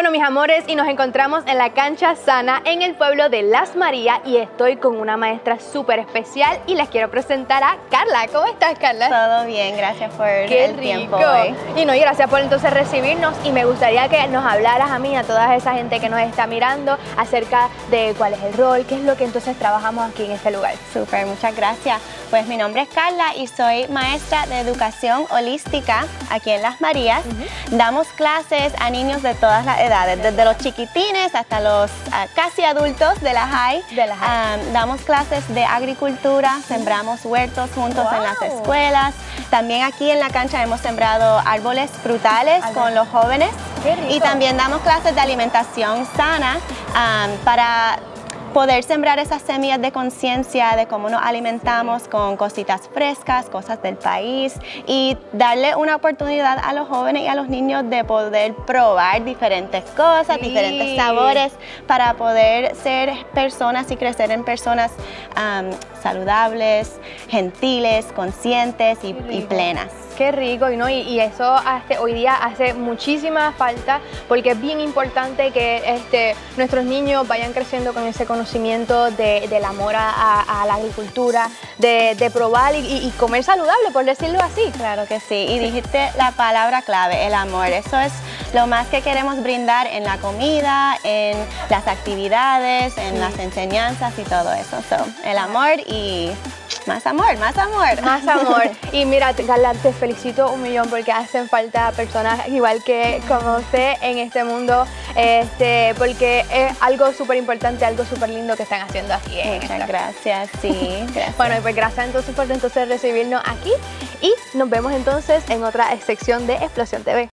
Bueno, mis amores, y nos encontramos en la cancha Sana en el pueblo de Las Marías y estoy con una maestra súper especial y les quiero presentar a Carla. ¿Cómo estás, Carla? Todo bien, gracias por el tiempo hoy. Y gracias por entonces recibirnos y me gustaría que nos hablaras a mí y a toda esa gente que nos está mirando acerca de cuál es el rol, qué es lo que entonces trabajamos aquí en este lugar. Súper, muchas gracias. Pues mi nombre es Carla y soy maestra de educación holística aquí en Las Marías. Damos clases a niños de todas las edades, desde los chiquitines hasta los casi adultos de la high. Damos clases de agricultura, sembramos huertos juntos en las escuelas. También aquí en la cancha hemos sembrado árboles frutales con los jóvenes. Y también damos clases de alimentación sana para poder sembrar esas semillas de conciencia de cómo nos alimentamos con cositas frescas, cosas del país y darle una oportunidad a los jóvenes y a los niños de poder probar diferentes cosas, diferentes sabores para poder ser personas y crecer en personas saludables, gentiles, conscientes y plenas. Qué rico, y eso hoy día hace muchísima falta porque es bien importante que nuestros niños vayan creciendo con ese conocimiento del amor a la agricultura, de probar y comer saludable, por decirlo así. Claro que sí, y dijiste la palabra clave, el amor. Eso es lo más que queremos brindar en la comida, en las actividades, en las enseñanzas y todo eso. El amor y más amor, más amor. Más amor. Y mira, Carla, te felicito un millón porque hacen falta personas igual que como usted en este mundo, porque es algo súper importante, algo súper lindo que están haciendo aquí. Muchas gracias, sí. Gracias. Bueno, pues gracias entonces por recibirnos aquí y nos vemos entonces en otra sección de Explosión TV.